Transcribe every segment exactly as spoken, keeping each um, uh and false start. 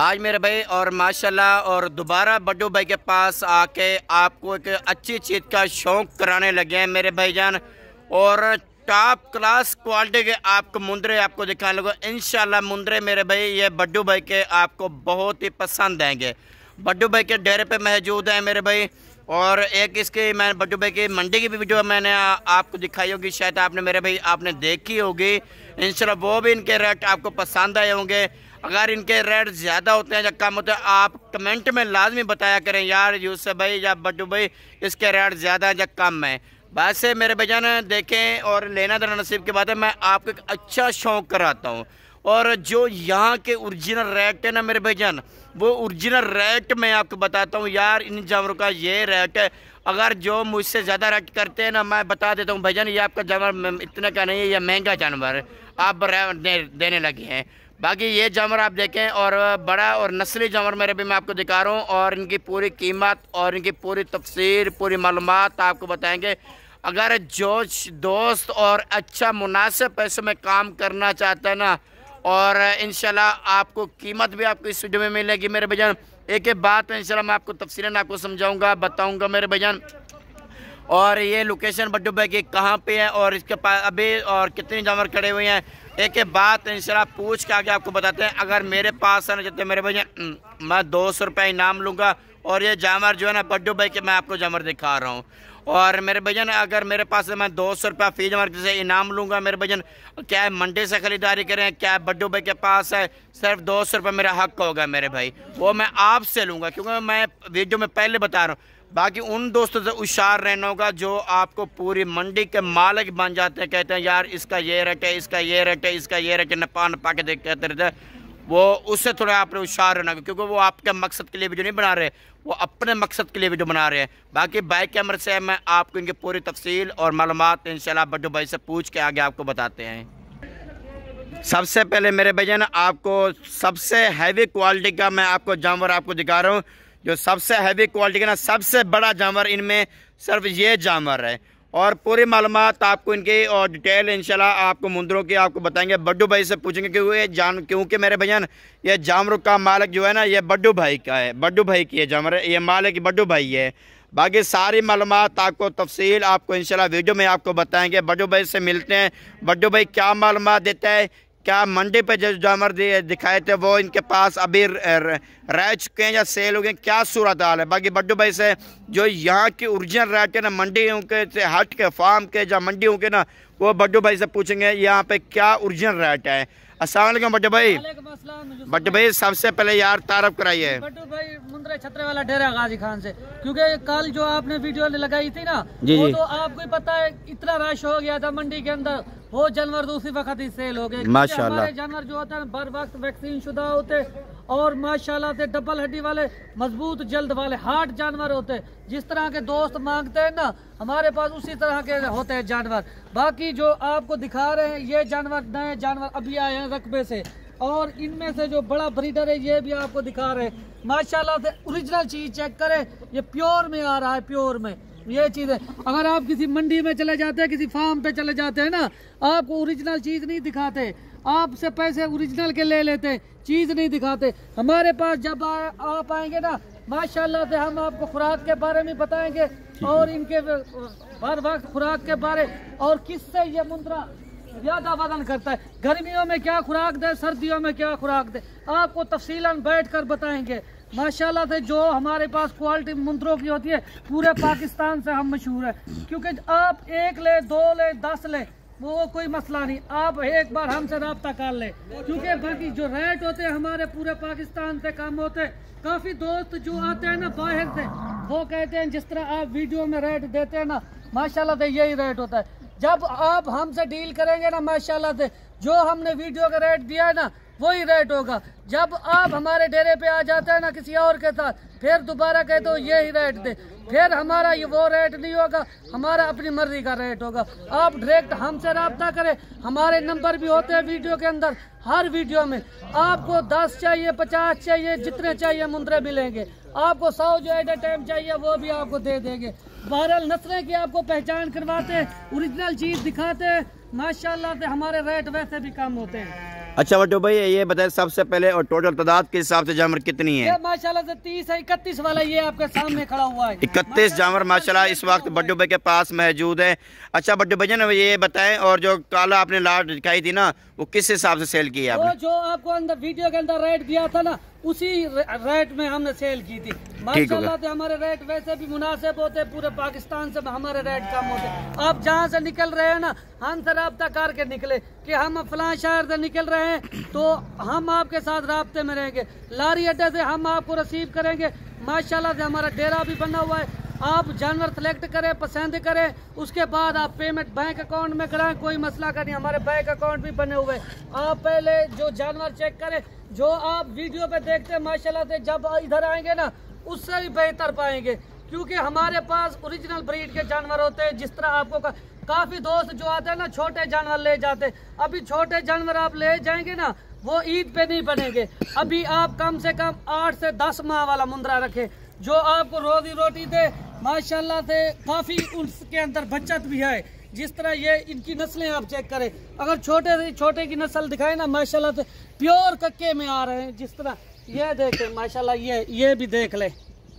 आज मेरे भाई और माशाल्लाह और दोबारा बड्डू भाई के पास आके आपको एक अच्छी चीज़ का शौक़ कराने लगे हैं मेरे भाईजान। और टॉप क्लास क्वालिटी के आपको मुंदरे आपको दिखाने लगा इंशाल्लाह। मुंदरे मेरे भाई ये बड्डू भाई के आपको बहुत ही पसंद आएंगे। बड्डू भाई के डेरे पे मौजूद हैं मेरे भाई। और एक इसकी मैं बड्डू भाई की मंडी की भी वीडियो मैंने आपको दिखाई होगी, शायद आपने मेरे भाई आपने देखी होगी। इंशाल्लाह वो भी इनके रेट आपको पसंद आए होंगे। अगर इनके रेट ज़्यादा होते हैं या कम होते हैं आप कमेंट में लाजमी बताया करें यार यूसुफ भाई या बड्डू भाई इसके रेट ज़्यादा या कम है। वैसे मेरे भाईजान देखें और लेना देना नसीब की बात है। मैं आपको एक अच्छा शौक़ कराता हूँ और जो यहाँ के ओरिजिनल रेट है ना मेरे भाईजान, वो ओरिजिनल रेट मैं आपको बताता हूँ यार। इन जानवरों का ये रेट है। अगर जो मुझसे ज़्यादा रेट करते हैं ना मैं बता देता हूँ भाईजान ये आपका जानवर इतना का नहीं है, ये महंगा जानवर आप दे, देने लगे हैं। बाकी ये जानवर आप देखें और बड़ा और नस्ली जानवर मेरे भी मैं आपको दिखा रहा हूँ और इनकी पूरी कीमत और इनकी पूरी तफसीर पूरी मालूमात आपको बताएंगे। अगर जो दोस्त और अच्छा मुनासिब पैसे में काम करना चाहता है ना और इंशाल्लाह आपको कीमत भी आपको इस वीडियो में मिलेगी मेरे भाईजान। एक एक बात में इंशाल्लाह मैं आपको तफसीलन आपको समझाऊंगा बताऊंगा मेरे भाईजान। और ये लोकेशन बड्डू भाई की कहाँ पे है और इसके पास अभी और कितने जानवर खड़े हुए हैं एक एक बात इंशाल्लाह पूछ के आगे आपको बताते हैं। अगर मेरे पास आना चाहते हैं मेरे भाईजान मैं दो सौ रुपये इनाम लूँगा। और ये जानवर जो है ना बड्डू भाई के मैं आपको जानवर दिखा रहा हूँ। और मेरे भजन अगर मेरे पास है मैं दो सौ रुपया फी जानवर से इनाम लूँगा मेरे भजन। क्या है मंडी से ख़रीदारी करें क्या बड्डू भाई के पास है सिर्फ दो सौ रुपये मेरा हक होगा मेरे भाई, वो मैं आपसे लूँगा क्योंकि मैं वीडियो में पहले बता रहा हूँ। बाकी उन दोस्तों से होशियार रहना होगा जो आपको पूरी मंडी के मालिक बन जाते हैं, कहते हैं यार इसका ये रेट है इसका ये रेट है इसका ये रेट है नपा नपा के देख कहते रहते हैं। वो उससे थोड़ा आपने होशियार रहना क्योंकि वो आपके मकसद के लिए वीडियो नहीं बना रहे, वो अपने मकसद के लिए वीडियो बना रहे हैं। बाकी भाई के अमर से मैं आपको इनकी पूरी तफसील और मालूमात इंशाल्लाह बड्डू भाई से पूछ के आगे आपको बताते हैं। सबसे पहले मेरे भाईजान आपको सबसे हैवी क्वालिटी का मैं आपको जानवर आपको दिखा रहा हूँ। जो सबसे हैवी क्वालिटी का ना सबसे बड़ा जानवर इनमें सिर्फ ये जानवर है। और पूरी मालूमात आपको इनकी और डिटेल इंशाल्लाह आपको मुंदरों की आपको बताएंगे। बड्डू भाई से पूछेंगे क्योंकि ये जान क्योंकि मेरे भैया ये जानवरों का मालिक जो है ना ये बड्डू भाई का है, बड्डू भाई की ये जानवर है, ये मालिक बड्डू भाई है। बाकी सारी मालूमात आपको तफसील आपको इंशाल्लाह वीडियो में आपको बताएंगे। बड्डू भाई से मिलते हैं, बड्डू भाई क्या मालूमात देता है, क्या मंडी पे जो जानवर दिखाए थे वो इनके पास अभी रह चुके हैं या सेल हो गए, क्या सूरत हाल है। बाकी बड्डू भाई से जो यहाँ की ओरिजिनल रेट है ना मंडियों के से हट के फार्म के या मंडियों के ना वो बड्डू भाई से पूछेंगे यहाँ पे क्या ओरिजिनल रेट है। अस्सलाम वालेकुम बड्डू भाई। बड्डू भाई सबसे पहले यार तारफ कराइए। बड्डू भाई मुंद्रे छतरे वाला डेरा गाजी खान से, क्योंकि कल जो आपने वीडियो लगाई थी ना जी वो जी। तो आपको ही पता है इतना रश हो गया था मंडी के अंदर, वो जानवर दूसरी वक्त ही सेल हो गए। माशाल्लाह हमारे जानवर जो होते हैं बर वक्त वैक्सीन शुदा होते और माशाल्लाह से डबल हड्डी वाले मजबूत जल्द वाले हार्ड जानवर होते, जिस तरह के दोस्त मांगते हैं ना हमारे पास उसी तरह के होते हैं जानवर। बाकी जो आपको दिखा रहे हैं ये जानवर नए जानवर अभी आए हैं रकबे से और इनमें से जो बड़ा ब्रीडर है ये भी आपको दिखा रहे हैं। माशाल्लाह से ओरिजिनल चीज चेक करें, ये प्योर में आ रहा है, प्योर में ये चीज़ है। अगर आप किसी मंडी में चले जाते हैं किसी फार्म पे चले जाते हैं ना आपको ओरिजिनल चीज़ नहीं दिखाते, आपसे पैसे ओरिजिनल के ले लेते, चीज़ नहीं दिखाते। हमारे पास जब आ, आप आएंगे ना माशाल्लाह से हम आपको खुराक के बारे में बताएंगे और इनके हर वक्त खुराक के बारे और किससे ये मुंद्रा ज्यादा वजन करता है, गर्मियों में क्या खुराक दे सर्दियों में क्या खुराक दे, आपको तफसीलन बैठ कर बताएंगे। माशाल्लाह से जो हमारे पास क्वालिटी मुंदरों की होती है पूरे पाकिस्तान से हम मशहूर है। क्योंकि आप एक ले दो ले दस ले वो कोई मसला नहीं, आप एक बार हमसे रब्ता कर ले क्योंकि बाकी जो रेट होते हैं हमारे पूरे पाकिस्तान से कम होते। काफ़ी दोस्त जो आते हैं ना बाहर से वो कहते हैं जिस तरह आप वीडियो में रेट देते हैं ना माशाल्लाह से यही रेट होता है। जब आप हमसे डील करेंगे ना माशाल्लाह से जो हमने वीडियो का रेट दिया है ना वही रेट होगा। जब आप हमारे डेरे पे आ जाते हैं ना किसी और के साथ फिर दोबारा कहते हो यही रेट दे, फिर हमारा ये वो रेट नहीं होगा, हमारा अपनी मर्जी का रेट होगा। आप डायरेक्ट हमसे रब्ता करें, हमारे नंबर भी होते हैं वीडियो के अंदर। हर वीडियो में आपको दस चाहिए पचास चाहिए जितने चाहिए मुंद्रे मिलेंगे, आपको सौ जो एट ए टाइम चाहिए वो भी आपको दे देंगे। बहरहाल नस्लें की आपको पहचान करवाते हैं, ओरिजिनल चीज़ दिखाते हैं। माशाल्लाह से हमारे रेट वैसे भी कम होते हैं। अच्छा बट्टू भाई ये बताए सबसे पहले और टोटल तादाद के हिसाब से जानवर कितनी है? माशाल्लाह से तीस है, इकतीस वाला ये आपके सामने खड़ा हुआ है। इकतीस जानवर माशाल्लाह इस वक्त बट्टू भाई के पास मौजूद है। अच्छा बट्टू भाई ना ये बताएं, और जो काला आपने लाट दिखाई थी ना वो किस हिसाब से सेल की है आपने? वो जो आपको अंदर वीडियो के अंदर रेट दिया था ना उसी रेट में हमने सेल की थी। माशाल्लाह से हमारे रेट वैसे भी मुनासिब होते, पूरे पाकिस्तान से हमारे रेट कम होते। आप जहाँ से निकल रहे हैं ना हमसे रब्ता करके निकले कि हम फलां शहर से निकल रहे हैं तो हम आपके साथ राब्ते में रहेंगे। लारी अड्डे से हम आपको रिसीव करेंगे। माशाल्लाह से हमारा डेरा भी बना हुआ है। आप जानवर सेलेक्ट करें, पसंद करें, उसके बाद आप पेमेंट बैंक अकाउंट में कराएं, कोई मसला का नहीं। हमारे बैंक अकाउंट भी बने हुए हैं। आप पहले जो जानवर चेक करें, जो आप वीडियो पे देखते हैं माशाल्लाह से जब इधर आएंगे ना उससे भी बेहतर पाएंगे, क्योंकि हमारे पास ओरिजिनल ब्रीड के जानवर होते हैं। जिस तरह आपको का, काफ़ी दोस्त जो आते हैं ना छोटे जानवर ले जाते हैं। अभी छोटे जानवर आप ले जाएंगे ना वो ईद पे नहीं बनेंगे। अभी आप कम से कम आठ से दस माह वाला मुंद्रा रखें जो आपको रोजी रोटी दे। माशाल्लाह से काफ़ी उसके अंदर बचत भी है। जिस तरह ये इनकी नस्लें आप चेक करें, अगर छोटे से छोटे की नस्ल दिखाए ना माशाल्लाह से प्योर कक्के में आ रहे हैं। जिस तरह ये देखें माशाल्लाह, ये ये भी देख ले।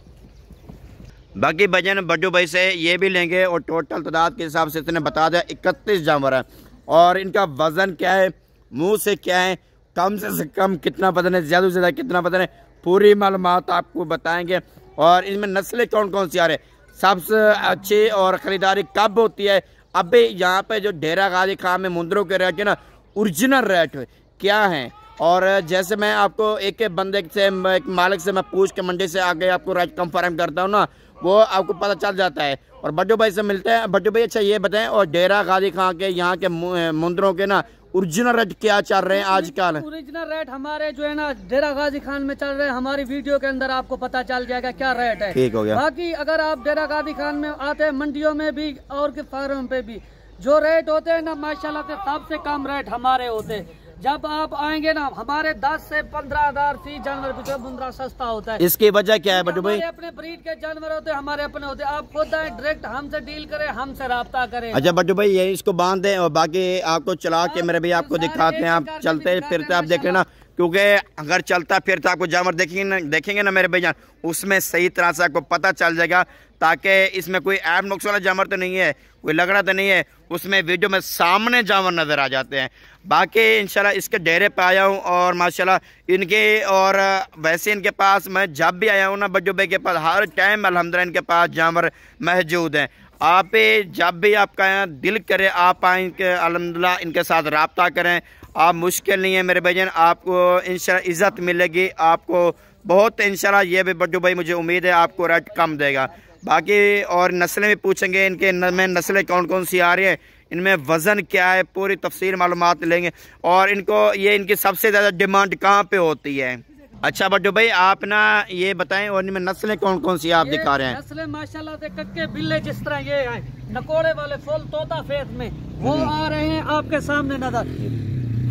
बाकी भजन बड्डू भाई से ये भी लेंगे और टोटल तादाद के हिसाब से इसने बता दिया इकतीस जानवर है। और इनका वजन क्या है, मुंह से क्या है, कम से कम कितना वजन है, ज़्यादा से ज़्यादा कितना वजन है, पूरी मालूमात आपको बताएंगे। और इनमें नस्लें कौन कौन सी आ रही है, सबसे अच्छी और ख़रीदारी कब होती है। अभी यहाँ पे जो डेरा गाजी खान में मुंदरों के रेट है ना ओरिजिनल रेट क्या हैं। और जैसे मैं आपको एक एक बंदे से एक मालिक से मैं पूछ के मंडी से आगे आपको रेट कंफर्म करता हूँ ना, वो आपको पता चल जाता है। और बड्डू भाई से मिलते हैं। बड्डू भाई अच्छा ये बताएं, और डेरा गाजी खान के यहाँ के मुंदरों के ना ओरिजिनल रेट क्या चल रहे हैं आजकल? ओरिजिनल रेट हमारे जो है ना डेरा गाजी खान में चल रहे हैं। हमारी वीडियो के अंदर आपको पता चल जाएगा क्या रेट है। ठीक हो गया। बाकी अगर आप डेरा गाजी खान में आते हैं, मंडियों में भी और के फार्म पे भी जो रेट होते हैं ना माशाल्लाह से सबसे कम रेट हमारे होते हैं। जब आप आएंगे ना हमारे दस से पंद्रह हजार फी जानवर भी मुंद्रा सस्ता होता है। इसकी वजह क्या है बड्डू भाई? अपने ब्रीड के जानवर होते हैं, हमारे अपने होते हैं। आप खुद आए डायरेक्ट हमसे डील करें, हमसे राब्ता करें। अच्छा बड्डू भाई ये इसको बांध दें और बाकी आपको चला के मेरे भैया आपको दिखाते हैं। आप चलते फिरते आप देख लेना, क्योंकि अगर चलता फिरता आपको जानवर देखेंगे ना देखेंगे ना मेरे भैया उसमें सही तरह से आपको पता चल जाएगा, ताकि इसमें कोई ऐप नुक्स वाला जानवर तो नहीं है, कोई लगड़ा तो नहीं है, उसमें वीडियो में सामने जानवर नज़र आ जाते हैं। बाकी इंशाल्लाह इसके डेरे पे आया हूँ और माशाल्लाह इनके, और वैसे इनके पास मैं जब भी आया हूँ ना बड्डू भाई के पास हर टाइम अल्हम्दुलिल्लाह इनके पास जानवर मौजूद हैं। आप जब भी आपका यहाँ दिल करे आप आए इनके अल्हम्दुलिल्लाह इनके साथ रब्ता करें। आप मुश्किल नहीं है मेरे भाईजान, आपको इंशाल्लाह इज़्ज़त मिलेगी आपको बहुत इंशाल्लाह। ये भी बड्डू भाई मुझे उम्मीद है आपको रेट कम देगा। बाकी और नस्लें भी पूछेंगे इनके में नस्लें कौन कौन सी आ रही है, इनमें वज़न क्या है, पूरी तफसील मालूमात लेंगे। और इनको ये इनकी सबसे ज़्यादा डिमांड कहाँ पे होती है? अच्छा बड्डू भाई आप ना ये बताएं, और इनमें नस्लें कौन कौन सी आप दिखा रहे हैं? नस्लें माशाल्लाह से कक्के बिल्ले जिस तरह ये है नकोड़े वाले फुल तोता फेस में वो आ रहे हैं आपके सामने नजर।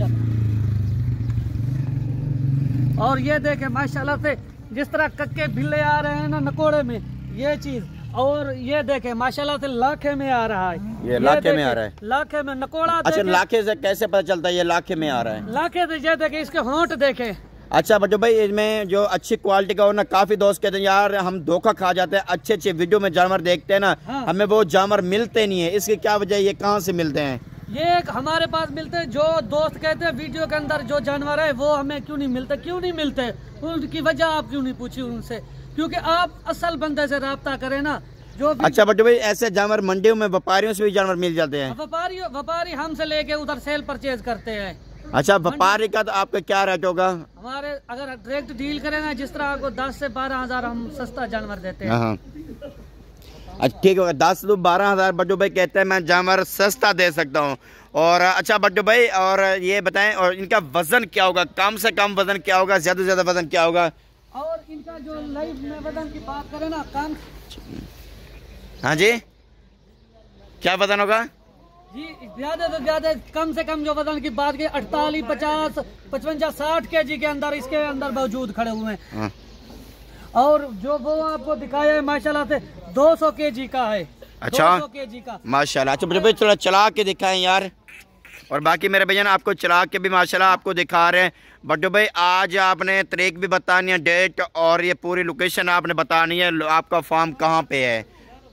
और ये देखें माशाल्लाह से जिस तरह कक्के बिल्ले आ रहे हैं ना नकोड़े में ये चीज, और ये देखें माशाल्लाह से लाखे में आ रहा है। ये लाखे में आ रहा है, लाखे में नकोड़ा। अच्छा लाखे से कैसे पता चलता है ये लाखे में आ रहा है? लाखे से ये देखें इसके होंठ देखें। अच्छा बड्डू भाई इसमें जो अच्छी क्वालिटी का हो ना, काफी दोस्त कहते हैं यार हम धोखा खा जाते हैं, अच्छे अच्छे वीडियो में जानवर देखते हैं ना हाँ। हमें वो जानवर मिलते नहीं है, इसकी क्या वजह है, ये कहाँ से मिलते हैं? ये हमारे पास मिलते हैं। जो दोस्त कहते हैं वीडियो के अंदर जो जानवर है वो हमें क्यों नहीं मिलते, क्यों नहीं मिलते, उनकी वजह आप क्यों नहीं पूछी उनसे, क्योंकि आप असल बंदे से रब्ता करें ना जो। अच्छा बड्डू भाई ऐसे जानवर मंडियों में व्यापारियों से भी जानवर मिल जाते हैं? व्यापारी व्यापारी हमसे लेके उधर सेल परचेज करते हैं। अच्छा व्यापारी का तो आपका क्या रेट होगा? हमारे अगर डायरेक्ट डील करें ना जिस तरह आपको दस से बारह हजार हम सस्ता जानवर देते हैं। अच्छा ठीक होगा, दस से बारह हजार बड्डू भाई कहते हैं मैं जानवर सस्ता दे सकता हूँ। और अच्छा बड्डू भाई और ये बताएं, और इनका वजन क्या होगा, कम से कम वजन क्या होगा, ज्यादा से ज्यादा वजन क्या होगा? और इनका जो लाइफ में वजन की बात करें ना कम। हाँ जी क्या वजन होगा जी? ज्यादा से ज्यादा कम से कम जो वजन की बात की अड़तालीस पचास पचवंजा साठ के जी के अंदर इसके अंदर मौजूद खड़े हुए हैं। और जो वो आपको दिखाया है माशाल्लाह से दो सौ के जी का है। अच्छा दो सौ के जी का माशाल्लाह। अच्छा बड़े भाई थोड़ा चला के दिखाएं यार। और बाकी मेरे भैया आपको चला के भी माशाल्लाह आपको दिखा रहे हैं। बड्डू भाई आज आपने तारीख भी बतानी है, डेट और ये पूरी लोकेशन आपने बतानी है, आपका फार्म कहाँ पे है।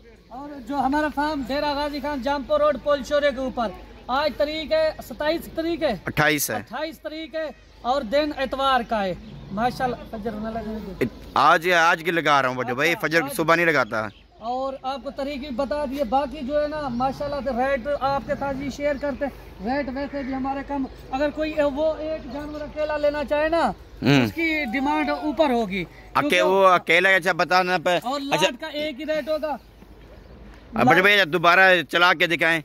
और जो हमारा फार्म डेरा गाजी खान जामपुर रोड पोलशोरे के ऊपर, आज तारीख है सत्ताईस तारीख है अट्ठाईस है अट्ठाईस तारीख है और दिन एतवार का है माशाल्लाह। फजर न लगे आज आज की लगा रहा हूँ बड्डू भाई, फजर सुबह नहीं लगाता। और आपको तारीख भी बता दिए। बाकी जो है ना माशाल्लाह से रेट आपके साथ भी शेयर करते हैं, रेट वैसे भी हमारे कम। अगर कोई वो एक जानवर अकेला लेना चाहे ना उसकी डिमांड ऊपर होगी, अके वो अकेला अच्छा बताना पे। और लाट अच्छा का एक ही रेट होगा। बड्डू भाई दोबारा चला के दिखाएं।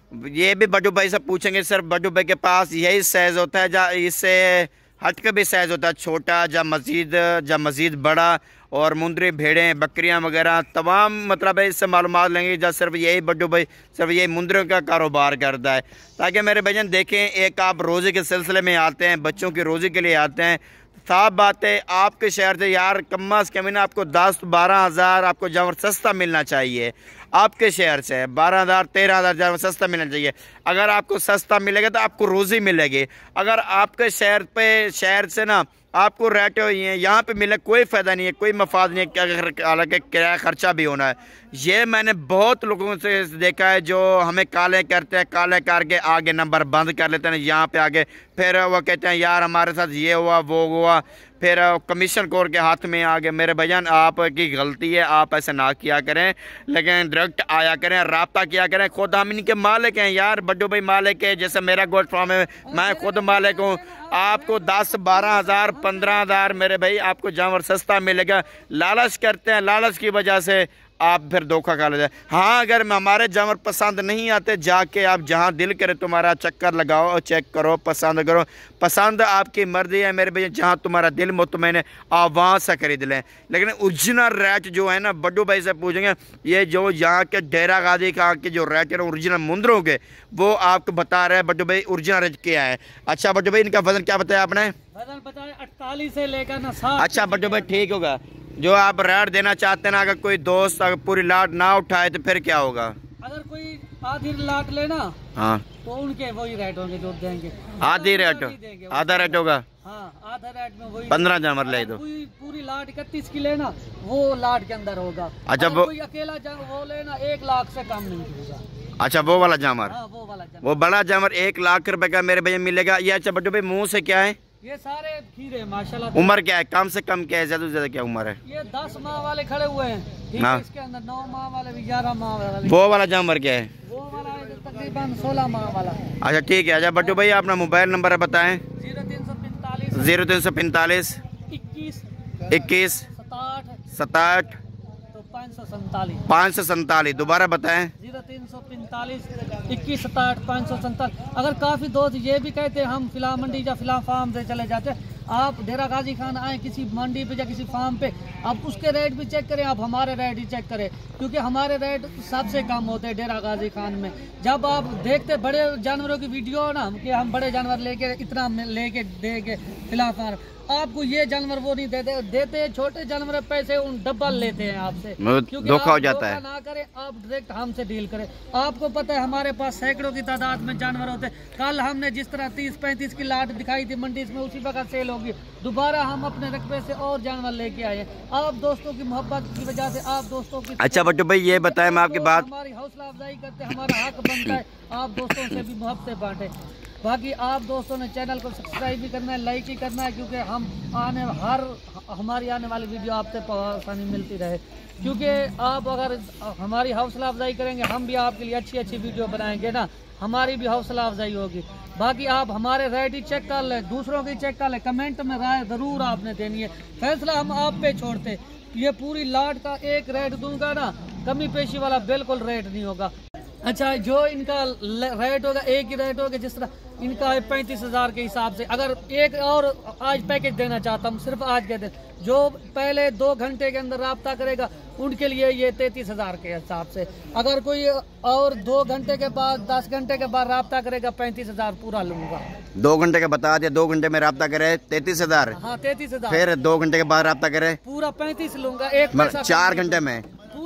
ये भी बड्डू भाई से पूछेंगे सर, बड्डू भाई के पास यही साइज होता है या इससे हट के भी साइज होता है, छोटा या मजीद या मजीद बड़ा, और मुंदरी भेड़ें बकरियां वगैरह तमाम मतलब है इससे मालूमात लेंगे। या सिर्फ यही बड्डू भाई सिर्फ यही मुंदरियों का कारोबार करता है, ताकि मेरे भजन देखें एक आप रोज़े के सिलसिले में आते हैं, बच्चों की रोज़ी के लिए आते हैं। साफ बात है आपके शहर से यार कम अज़ कम ना आपको दस बारह हज़ार आपको जानवर सस्ता मिलना चाहिए। आपके शहर से बारह हज़ार तेरह हज़ार जानवर सस्ता मिलना चाहिए। अगर आपको सस्ता मिलेगा तो आपको रोज़ी मिलेगी। अगर आपके शहर पे शहर से ना आपको रेट हुई हैं यहाँ पे मिले कोई फ़ायदा नहीं है, कोई मफाद नहीं है, अगर हालांकि किराया खर्चा भी होना है। ये मैंने बहुत लोगों से देखा है जो हमें काले करते हैं, काले करके आगे नंबर बंद कर लेते हैं यहाँ पे आगे, फिर वो कहते हैं यार हमारे साथ ये हुआ वो हुआ, फिर कमीशन कोर के हाथ में आ गए। मेरे भैया आपकी गलती है, आप ऐसे ना किया करें, लेकिन डायरेक्ट आया करें, रब्ता किया करें। खुद हम इनके मालिक हैं यार, बड्डू भाई मालिक है, जैसे मेरा गोल्ड फार्म है मैं खुद मालिक हूँ। आपको दस बारह हज़ार पंद्रह हज़ार मेरे भाई आपको जानवर सस्ता मिलेगा। लालच करते हैं, लालच की वजह से आप फिर धोखा खा लेते हैं। हाँ अगर हमारे जानवर पसंद नहीं आते, जाके आप जहाँ दिल करे तुम्हारा चक्कर लगाओ और चेक करो, पसंद करो। पसंद आपकी मर्जी है मेरे भैया, जहाँ तुम्हारा दिल मुतमईन है आप वहाँ से खरीद लें। लेकिन ओरिजिनल रेट जो है ना बड्डू भाई से पूछेंगे, ये जो यहाँ के डेरा गाजी खां के जो रेट है ओरिजिनल मुंदरों के, वो आपको बता रहे हैं बड्डू भाई ओरिजिनल रेट क्या है। अच्छा बड्डू भाई इनका वजन क्या बताया आपने? वजन बताया अड़तालीस से लेकर ना साठ। अच्छा बड्डू भाई ठीक होगा। जो आप रेट देना चाहते हैं ना, अगर कोई दोस्त अगर पूरी लाट ना उठाए तो फिर क्या होगा? अगर कोई आधी लाट लेना हाँ तो उनके वही रेट होंगे जो देंगे। आधी रेट आधा रेट होगा? हाँ आधा रेट में वही। पंद्रह जानवर ले दो, पूरी पूरी लाट इकतीस की लेना वो लाट के अंदर होगा। अच्छा वो कोई अकेला वो लेना एक लाख से कम नहीं होगा। अच्छा वो वाला जानवर? हाँ, वो वाला जानवर, वो बड़ा जानवर एक लाख रुपए का मेरे भैया मिलेगा। ये अच्छा बड्डू भाई मुँह से क्या है? ये सारे खीरे माशाल्लाह। उम्र क्या है? कम से कम क्या है, ज्यादा से ज्यादा क्या उम्र है? ये दस माह वाले खड़े हुए हैं, ठीक है, इसके अंदर नौ माह वाले भी, ग्यारह माह वाले। वो वाला जानवर क्या है? वो वाला है तकरीबन सोलह माह वाला। अच्छा ठीक है। अच्छा बड्डू भाई अपना मोबाइल नंबर बताएं। जीरो तीन सौ पैंतालीस जीरो तीन सौ पैंतालीस इक्कीस इक्कीस सताहठ सताहठ तो पाँच सौ सैंतालीस पाँच सौ सैंतालीस। दोबारा बताएं। जीरो तीन सौ पैंतालीस इक्कीस सताहठ पाँच सौ सैंतालीस। अगर काफ़ी दोस्त ये भी कहते हैं हम फिलहाल मंडी या फिलहाल फार्म से चले जाते हैं, आप डेरा गाजी खान आए किसी मंडी पे या किसी फार्म पे, आप उसके रेट भी चेक करें, आप हमारे रेट ही चेक करें, क्योंकि हमारे रेट सबसे कम होते हैं डेरा गाजी खान में। जब आप देखते बड़े जानवरों की वीडियो ना कि हम बड़े जानवर लेके इतना लेके देंगे फिलहाल फार्म, आपको ये जानवर वो नहीं देते देते छोटे जानवर पैसे उन डबल लेते हैं आपसे, क्योंकि धोखा हो जाता है। ना करें आप डायरेक्ट हमसे डील करें। आपको पता है हमारे पास सैकड़ों की तादाद में जानवर होते हैं। कल हमने जिस तरह तीस पैंतीस की लाट दिखाई थी मंडी में, उसी वक्त सेल होगी। दोबारा हम अपने रकबे से और जानवर लेके आए। आप दोस्तों की मोहब्बत की वजह से, आप दोस्तों की। अच्छा बट्टू भाई ये बताएं मैं आपकी बात, हमारी हौसला अफजाई करते, हमारा हक बनता है आप दोस्तों से भी मोहब्बत बांटे। बाकी आप दोस्तों ने चैनल को सब्सक्राइब भी करना है, लाइक ही करना है, क्योंकि हम आने हर हमारी आने वाली वीडियो आपसे आसानी मिलती रहे। क्योंकि आप अगर हमारी हौसला अफजाई करेंगे, हम भी आपके लिए अच्छी अच्छी वीडियो बनाएंगे ना, हमारी भी हौसला अफजाई होगी। बाकी आप हमारे रेट ही चेक कर लें, दूसरों की चेक कर लें, कमेंट में राय ज़रूर आपने देनी है, फैसला हम आप पे छोड़ते। ये पूरी लाट का एक रेट दूंगा ना, कमी पेशी वाला बिल्कुल रेट नहीं होगा। अच्छा जो इनका रेट होगा एक ही रेट होगा, जिस तरह इनका है पैंतीस हज़ार के हिसाब से। अगर एक और आज पैकेज देना चाहता हूँ सिर्फ आज के दिन, जो पहले दो घंटे के अंदर रब्ता करेगा उनके लिए ये तैंतीस हज़ार के हिसाब से। अगर कोई और दो घंटे के बाद दस घंटे के बाद रब्ता करेगा पैंतीस हज़ार पूरा लूंगा। दो घंटे का बता दिया, दो घंटे में रब्ता करे तैंतीस हज़ार। हाँ तैंतीस हज़ार। फिर दो घंटे के बाद रब्ता करे पूरा पैंतीस लूंगा। एक चार घंटे में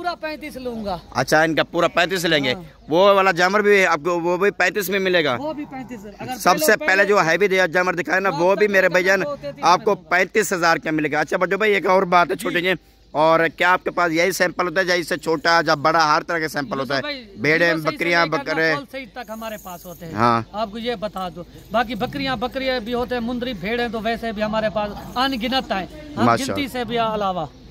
पूरा पैंतीस लूंगा। अच्छा, इनका पूरा पैंतीस लेंगे। हाँ। वो वाला जानवर भी आपको वो भी पैंतीस में मिलेगा? वो भी पैंतीस। अगर सबसे पहले जो हैवी जानवर दिखाया ना वो भी मेरे भैया आपको पैंतीस हजार का मिलेगा। अच्छा बड्डू भाई एक और बात है छोटी जी, और क्या आपके पास यही सैंपल होता है या इससे छोटा या बड़ा हर तरह के सैंपल होता है? भेड़े, बकरियां, बकरे तक हमारे पास होते हैं। हाँ, आपको ये बता दो। बाकी बकरियां बकरियां भी होते हैं, मुंदरी भेड़ है तो वैसे भी हमारे पास अनगिनत है, गिनती से भी अलावा।